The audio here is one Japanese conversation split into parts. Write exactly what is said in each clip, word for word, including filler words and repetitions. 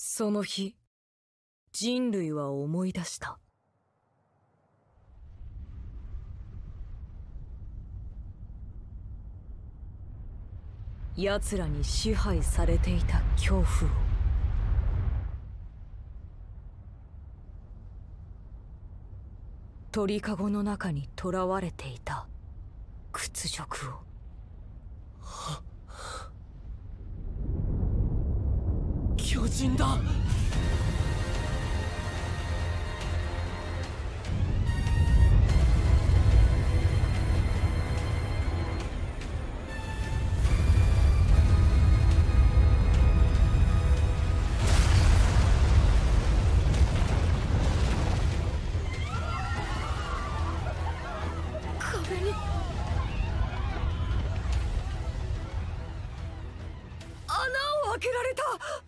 その日、人類は思い出した。奴らに支配されていた恐怖を。鳥かごの中に囚われていた屈辱を。 巨人だ。 壁に穴を開けられた。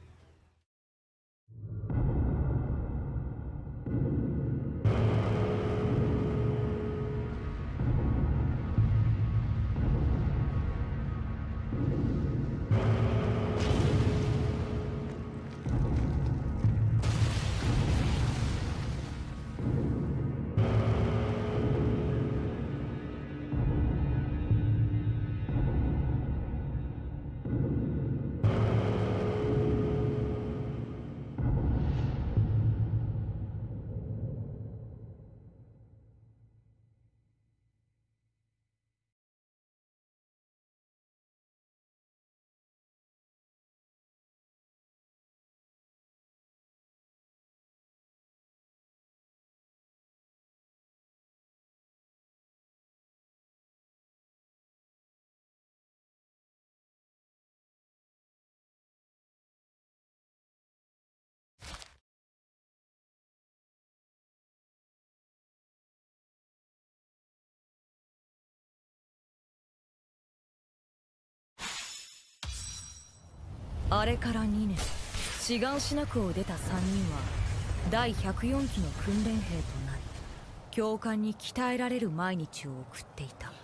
あれからにねん、志願しなくを出たさんにんはだいひゃくよんきの訓練兵となり、教官に鍛えられる毎日を送っていた。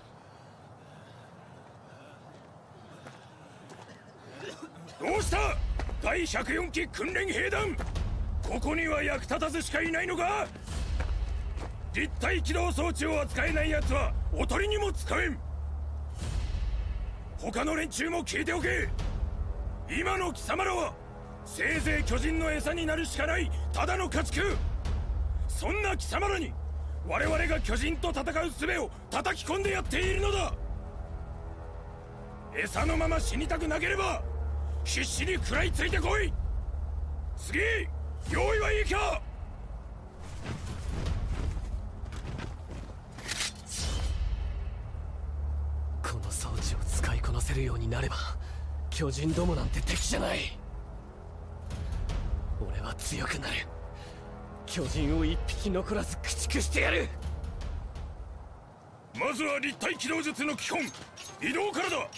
どうしただいひゃくよんき訓練兵団、ここには役立たずしかいないのか。立体起動装置を扱えない奴はおとりにも使えん。他の連中も聞いておけ。今の貴様らはせいぜい巨人の餌になるしかないただの家畜。そんな貴様らに我々が巨人と戦う術を叩き込んでやっているのだ。餌のまま死にたくなければ必死に食らいついてこい。次、用意はいいか。 この装置を使いこなせるようになれば巨人どもなんて敵じゃない。俺は強くなる。巨人を一匹残らず駆逐してやる。 まずは立体起動術の基本、移動からだ。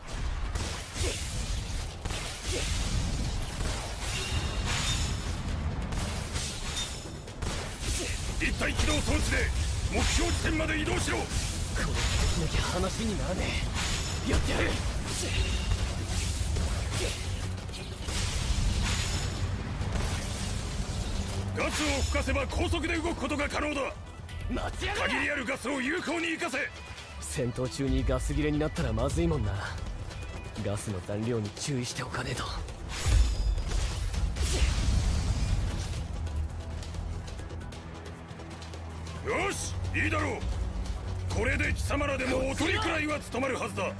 立体起動装置で目標地点まで移動しろ。これできなきゃ話にならねえ。やってやる。 ガスを吹かせば高速で動くことが可能だ。 待ちやがれ。 限りあるガスを有効に生かせ。 戦闘中にガス切れになったらまずいもんな。ガスの残量に注意しておかねえと。 よし、いいだろう。これで貴様らでもおとりくらいは務まるはずだ。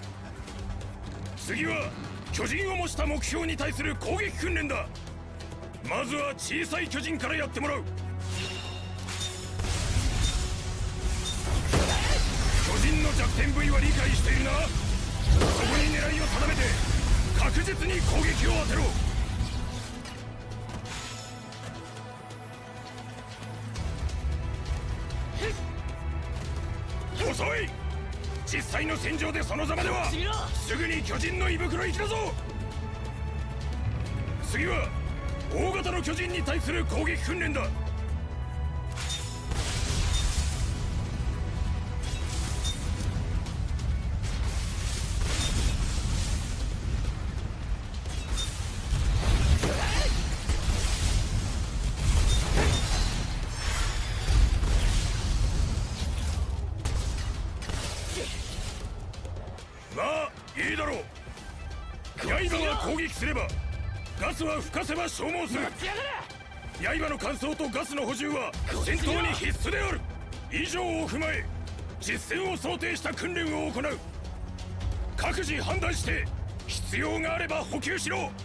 次は巨人を模した目標に対する攻撃訓練だ。まずは小さい巨人からやってもらう。巨人の弱点部位は理解しているな。そこに狙いを定めて確実に攻撃を当てろ。遅い。実際の戦場でそのざまではすぐに巨人の胃袋行きだぞ。次は大型の巨人に対する攻撃訓練だ。 まあいいだろう。刃が攻撃すればガスは吹かせば消耗する。刃の乾燥とガスの補充は戦闘に必須である。以上を踏まえ実戦を想定した訓練を行う。各自判断して必要があれば補給しろ。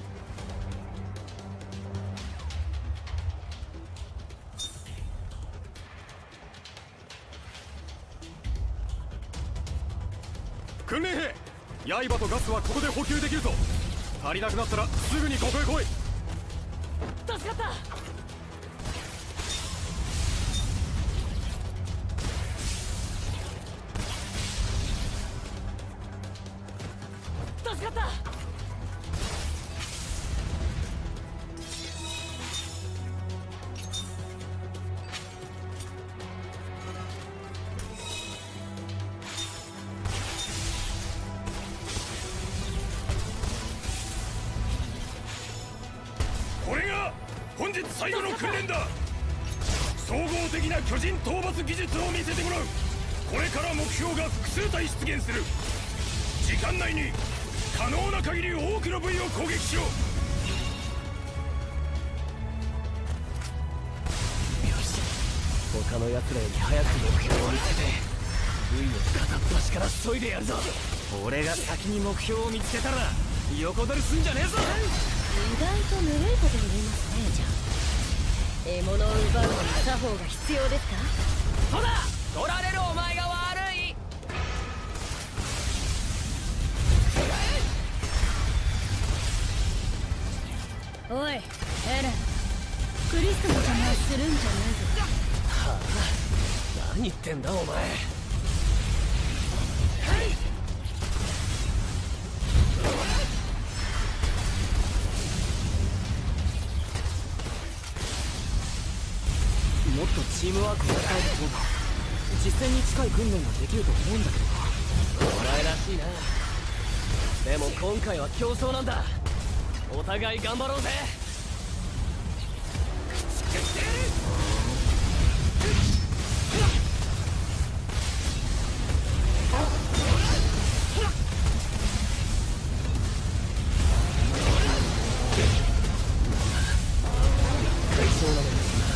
訓練兵、刃とガスはここで補給できるぞ。足りなくなったらすぐにここへ来い。 助かった。助かった。 これが本日最後の訓練だ。総合的な巨人討伐技術を見せてもらう。これから目標が複数体出現する。時間内に可能な限り多くの部位を攻撃しろ。よし、他の奴らより早く目標を見せて部位を片っ端から削いでやるぞ。俺が先に目標を見つけたら横取りすんじゃねえぞ。 意外とぬるいこと言いますね。じゃあ獲物を奪うのに作法が必要ですか。 そうだ、取られるお前が悪い。 おいエレン、クリストの邪魔をするんじゃねえぞ。 はあ、何言ってんだお前。もっとチームワークを鍛えた方が実戦に近い訓練ができると思うんだけどな。お前らしいな。でも今回は競争なんだ。お互い頑張ろうぜ。そうなのですな。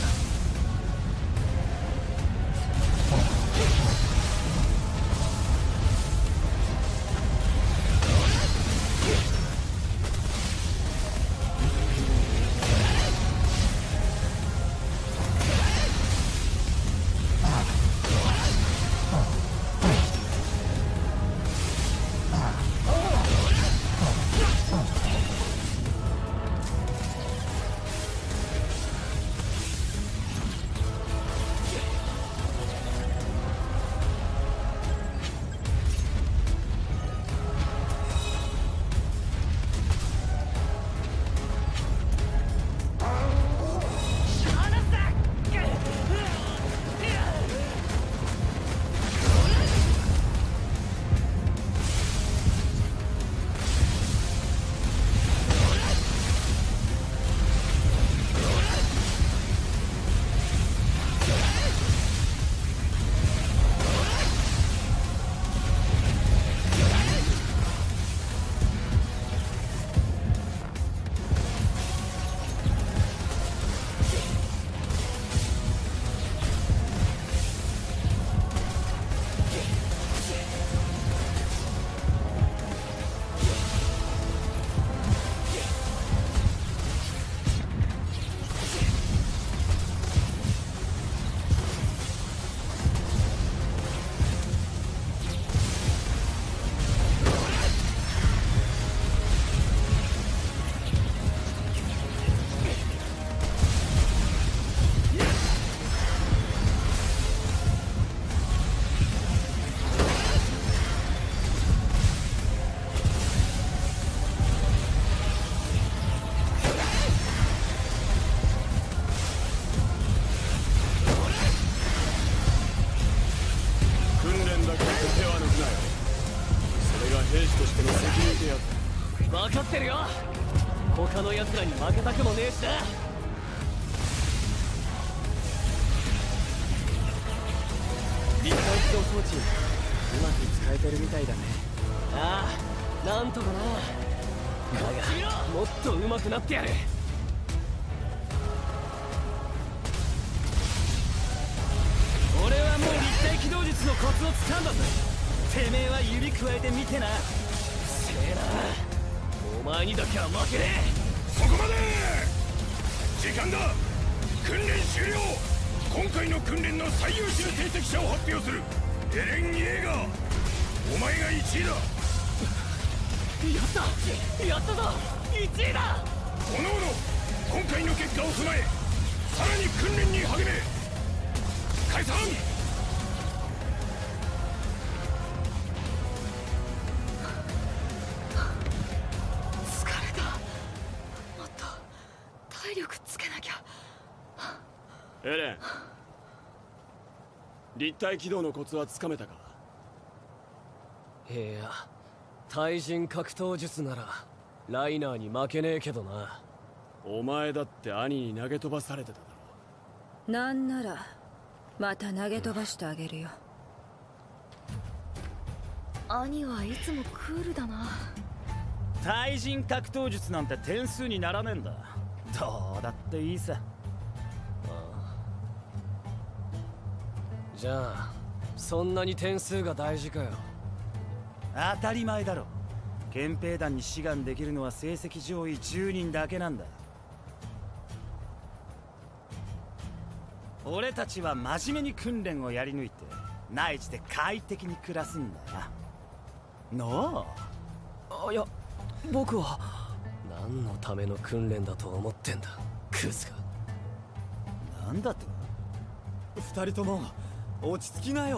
分かってるよ。他の奴らに負けたくもねえしな。立体起動装置うまく使えてるみたいだね。 なんとかな。だがもっと上手くなってやる。俺はもう立体機動術のコツを掴んだぜ。てめえは指くわえてみてな。うせえな、お前にだけは負けねえ。 そこまで。時間だ。訓練終了。今回の訓練の最優秀成績者を発表する。エレン・イェーガー、お前がいちいだ。 やったやったぞ、いちいだ。 おのおの今回の結果を踏まえ、さらに訓練に励め。解散。 疲れた。もっと体力つけなきゃ。 エレン、立体起動のコツはつかめたか？ いや、対人格闘術ならライナーに負けねえけどな。 お前だって兄に投げ飛ばされてただろ。 なんならまた投げ飛ばしてあげるよ。兄はいつもクールだな。 対人格闘術なんて点数にならねえんだ。どうだっていいさ。 じゃあそんなに点数が大事かよ。 当たり前だろ。憲兵団に志願できるのは成績上位じゅうにんだけなんだ。俺たちは真面目に訓練をやり抜いて内地で快適に暮らすんだな。のあ、いや僕は何のための訓練だと思ってんだクズが。 なんだと？ 二人とも落ち着きなよ。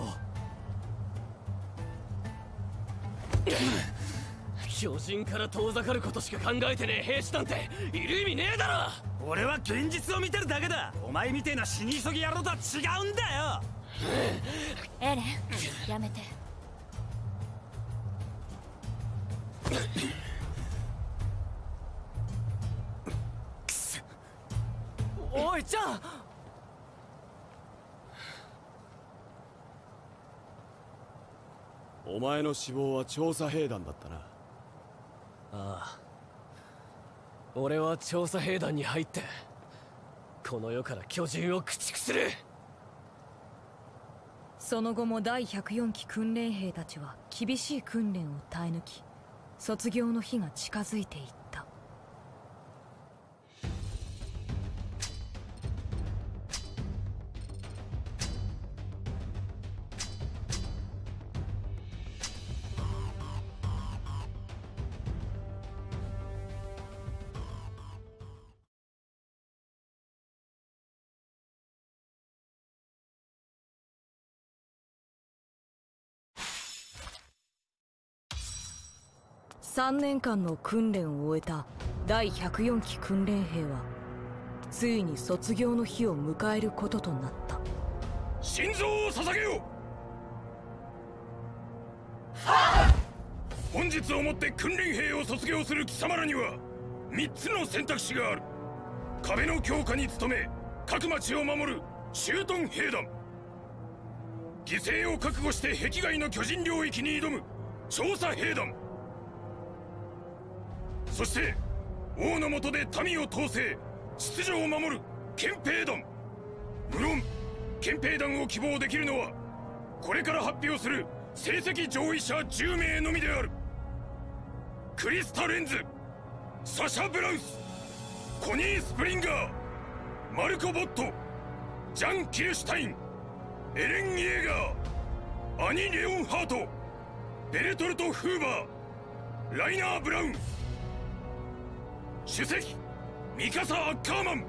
巨人から遠ざかることしか考えてねえ兵士なんている意味ねえだろ。 俺は現実を見てるだけだ。お前みてえな死に急ぎ野郎とは違うんだよ。 エレン、やめて。 おいちゃん。 お前の死亡は調査兵団だったな。 ああ、俺は調査兵団に入ってこの世から巨人を駆逐する。 その後もだいひゃくよんき訓練兵たちは厳しい訓練を耐え抜き、卒業の日が近づいていった。さんねんかんの訓練を終えただいひゃくよんき訓練兵はついに卒業の日を迎えることとなった。 心臓を捧げよ。本日をもって訓練兵を卒業する貴様らにはみっつの選択肢がある。壁の強化に努め各町を守る駐屯兵団、犠牲を覚悟して壁外の巨人領域に挑む調査兵団、そして王の下で民を統制秩序を守る憲兵団。無論憲兵団を希望できるのはこれから発表する成績上位者じゅうめいのみである。クリスタ・レンズ、サシャ・ブラウス、コニー・スプリンガー、マルコ・ボット、ジャン・キルシュタイン、エレン・イェーガー、アニ・レオンハート、ベルトルト・フーバー、ライナー・ブラウン、主席ミカサ・アッカーマン。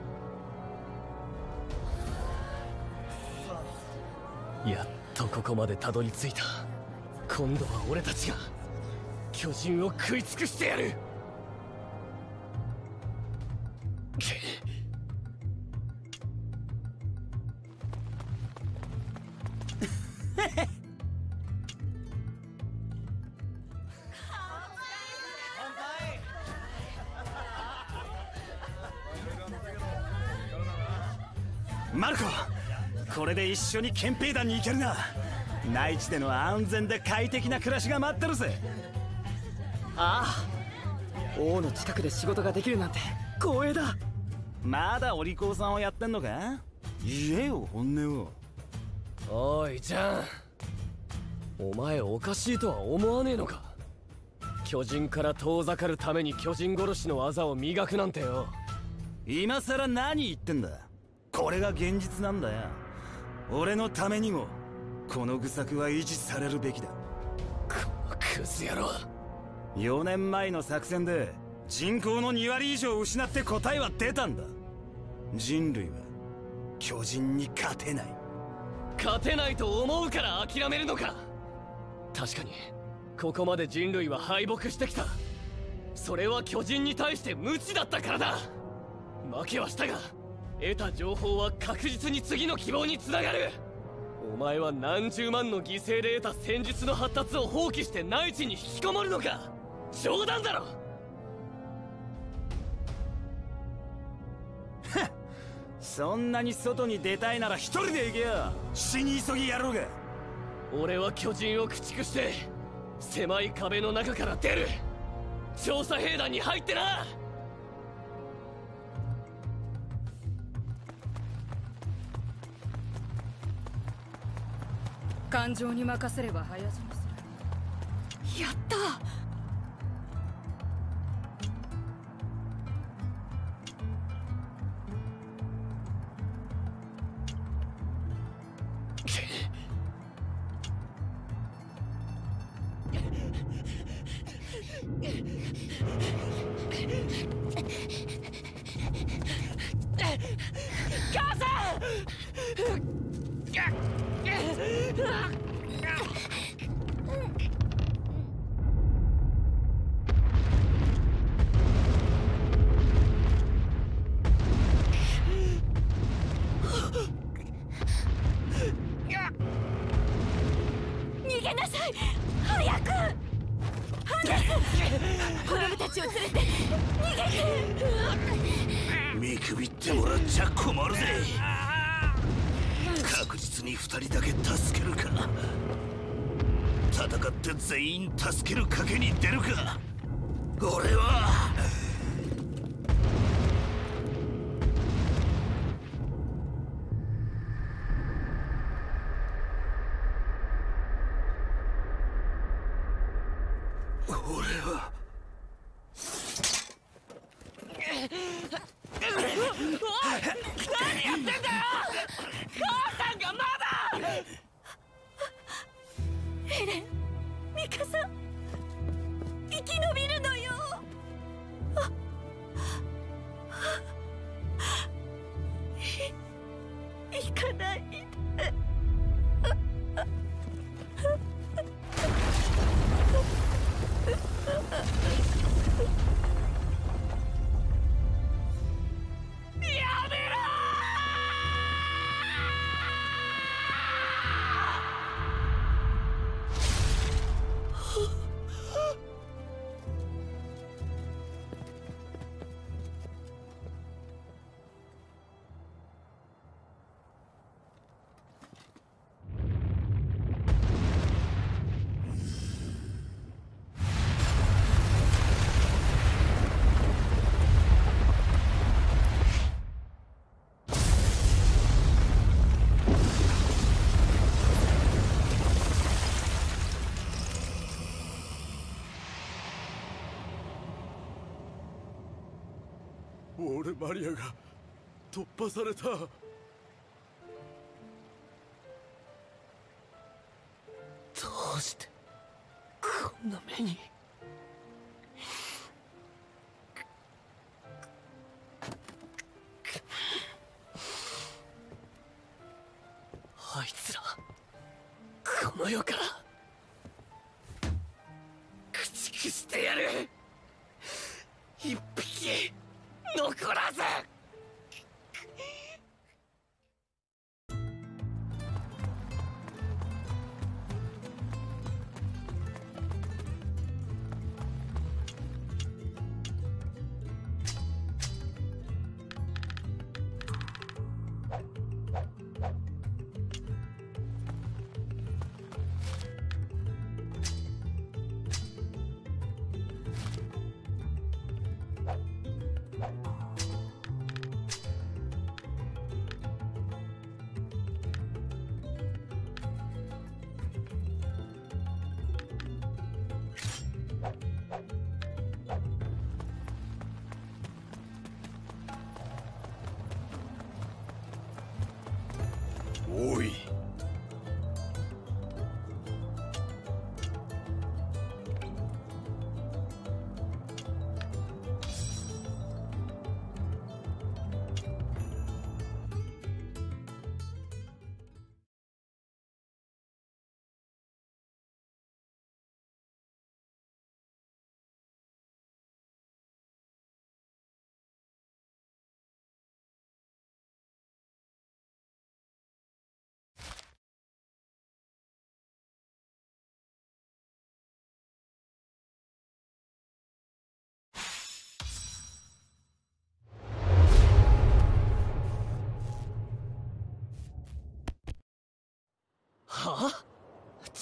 やっとここまでたどり着いた。今度は俺たちが巨人を食い尽くしてやる。 マルコ、これで一緒に憲兵団に行けるな。内地での安全で快適な暮らしが待ってるぜ。 ああ、王の近くで仕事ができるなんて光栄だ。 まだお利口さんをやってんのか？言えよ本音を。 おいちゃん、お前おかしいとは思わねえのか？巨人から遠ざかるために巨人殺しの技を磨くなんてよ。 今さら何言ってんだ。これが現実なんだよ。俺のためにもこの愚策は維持されるべきだ。 このクズ野郎。 よねんまえの作戦で人口のに割以上失って答えは出たんだ。人類は巨人に勝てない。 勝てないと思うから諦めるのか？確かにここまで人類は敗北してきた。それは巨人に対して無知だったからだ。負けはしたが得た情報は確実に次の希望につながる。お前は何十万の犠牲で得た戦術の発達を放棄して内地に引きこもるのか？冗談だろ。 そんなに外に出たいなら一人で行けよ。死に急ぎやろうが。 俺は巨人を駆逐して狭い壁の中から出る。調査兵団に入ってな。 感情に任せれば早死にする。やった。 母さん。 逃げなさい。早く。ハンデス、子供たちを連れて逃げて。 見くびってもらっちゃ困るぜ。確実に二人だけ助けるか、戦って全員助ける賭けに出るか。俺は俺は何やってんだよ。母さんがまだ。 エレン、ミカサ、生き延びるのよ。い行かないで。 やめろ。 オールマリアが突破された。 どうしてこんな目に。あいつらこの世から駆逐してやる。一匹残らず。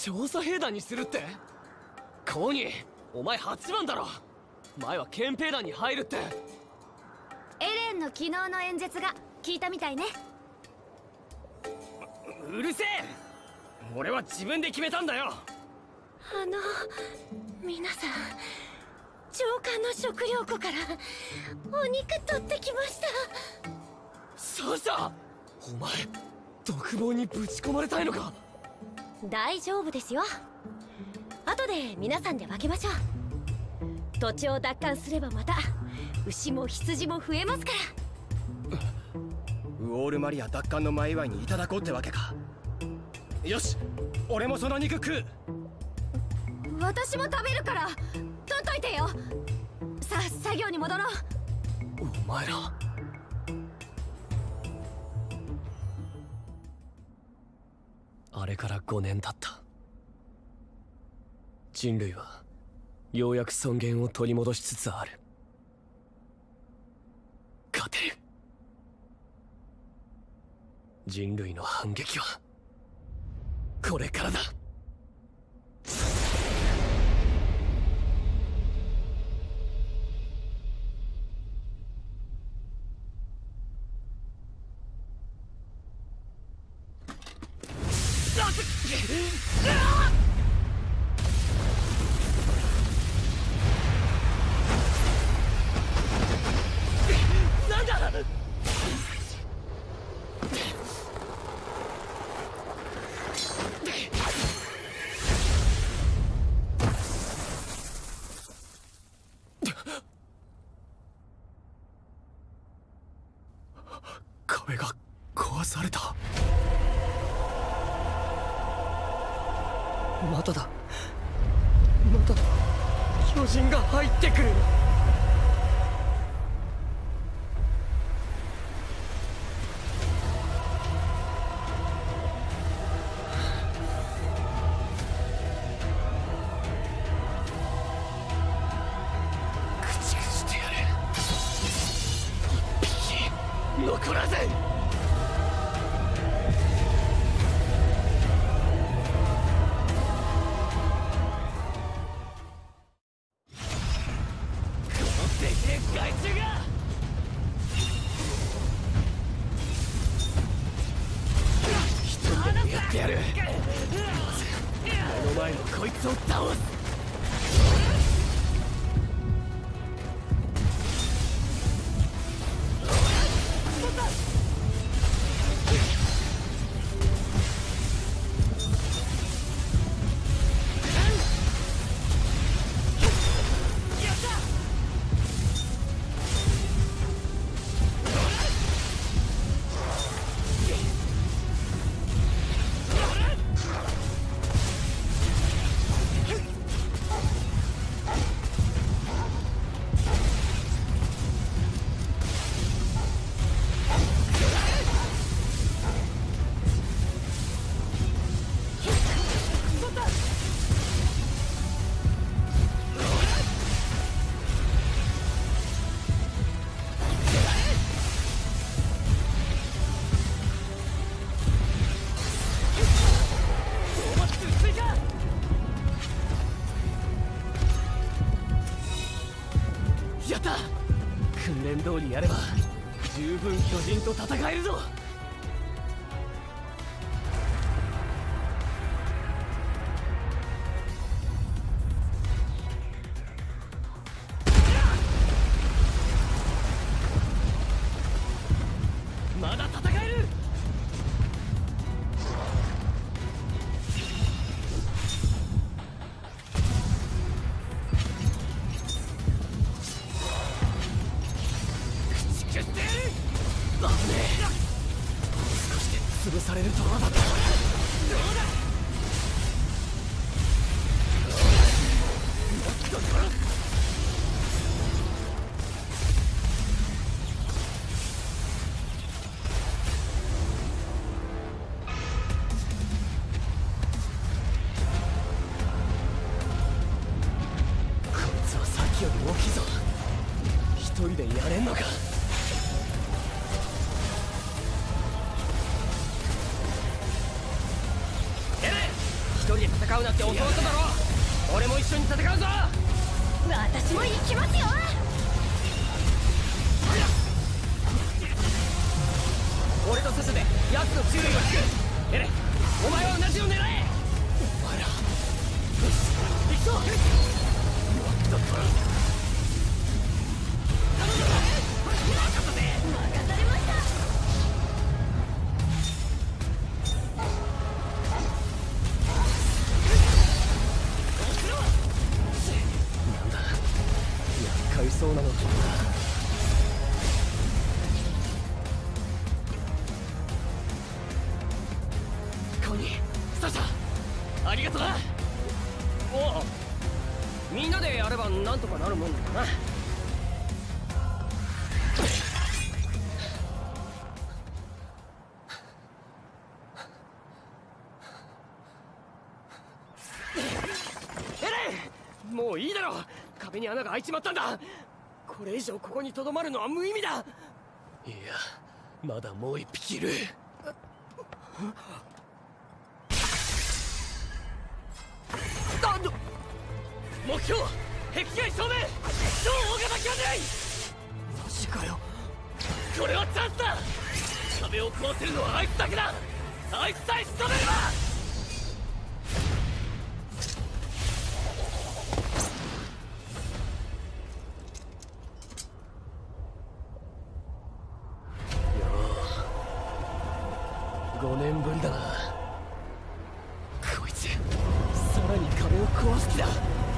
調査兵団にするって？コーニー、お前はちばんだろ。前は憲兵団に入るって。 エレンの昨日の演説が聞いたみたいね。 うるせえ、俺は自分で決めたんだよ。 あの皆さん、上官の食料庫からお肉取ってきました。 そうさ、お前独房にぶち込まれたいのか？ 大丈夫ですよ。後で皆さんで分けましょう。土地を奪還すればまた牛も羊も増えますから。 ウォールマリア奪還の前祝いにいただこうってわけか。よし、俺もその肉食う。 私も食べるから取っといてよ。さあ作業に戻ろう。 お前ら、あれからごねん経った。人類はようやく尊厳を取り戻しつつある。勝てる。人類の反撃はこれからだ。なんだ！壁が壊された。まだだ、まだ巨人が入ってくる。駆逐してやる。一匹残らず。やる。目の前のこいつを倒す。やった！訓練通りやれば十分巨人と戦えるぞ。まだ戦える。潰されるところだった。どうだ！もっと殺す。こいつはさっきより大きいぞ。一人でやれんのか。一人で戦う教わっただろ。俺も一緒に戦うぞ。 私も行きますよ。 俺とサシャで奴の注意を引く。エレン、お前は同じを狙え。お前らよし行くぞ。頼むぞ。任せて。 任されました。 なんだ、厄介そうなのかな。コニー、サシャ、ありがとな。おお、みんなでやればなんとかなるもんだな。エレン、もういいだろ。壁に穴が開いちまったんだ。これ以上ここにとどまるのは無意味だ。いや、まだもう一匹いる。あっ、目標壁外正面、超大型キャンデイ。マジかよ。これはチャンスだ。壁を壊せるのはあいつだけだ。あいつさえ仕留めれば。ごねんぶりだな。こいつさらに壁を壊す気だ。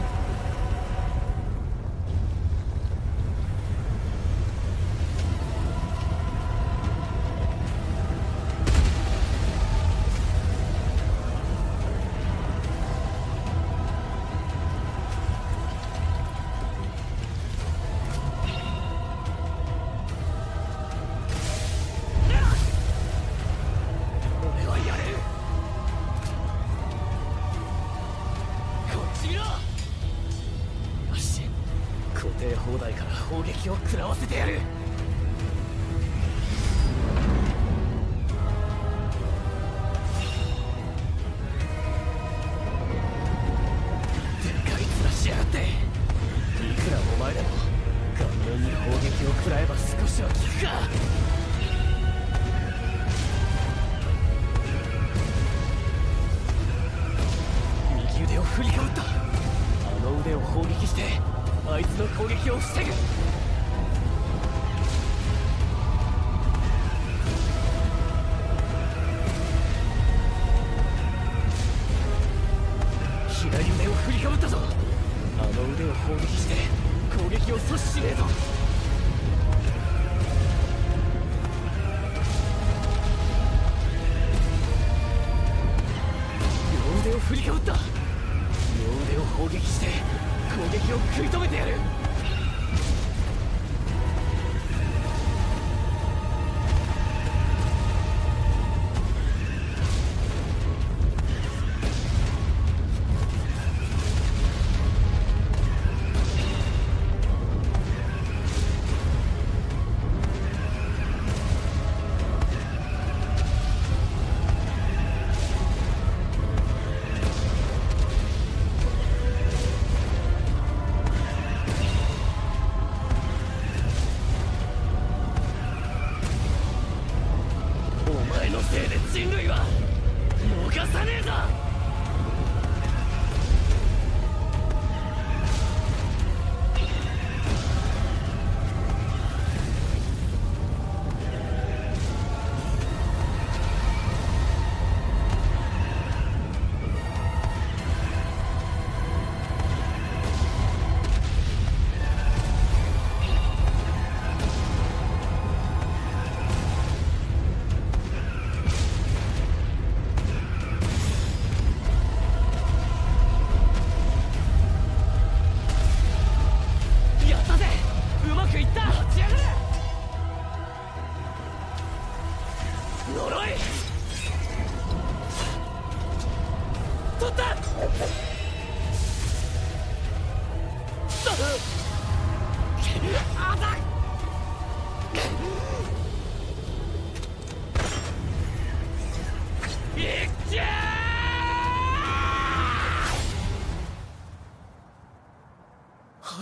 砲台から砲撃を食らわせてやる。でかい面しやがって。いくらお前でも顔面に砲撃を食らえば少しは効くか。右腕を振りかぶった。あの腕を砲撃してあいつの攻撃を防ぐ。左腕を振りかぶったぞ。あの腕を砲撃して攻撃を阻止しねえと。両腕を振りかぶった。両腕を砲撃して攻撃を食い止めてやる。人類は逃さねえぞ。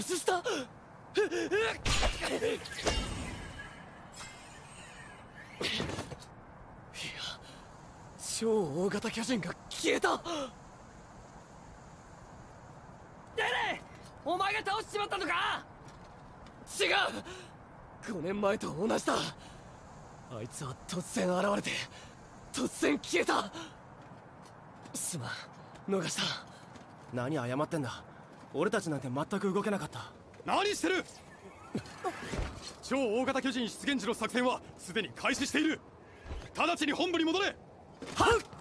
した。いや、超大型巨人が消えた。デレお前が倒しちまったのか。違う、ごねんまえと同じだ。あいつは突然現れて突然消えた。すまん、逃した。何謝ってんだ。俺たちなんて全く動けなかった。 何してる。超大型巨人出現時の作戦はすでに開始している。直ちに本部に戻れ。 はっ。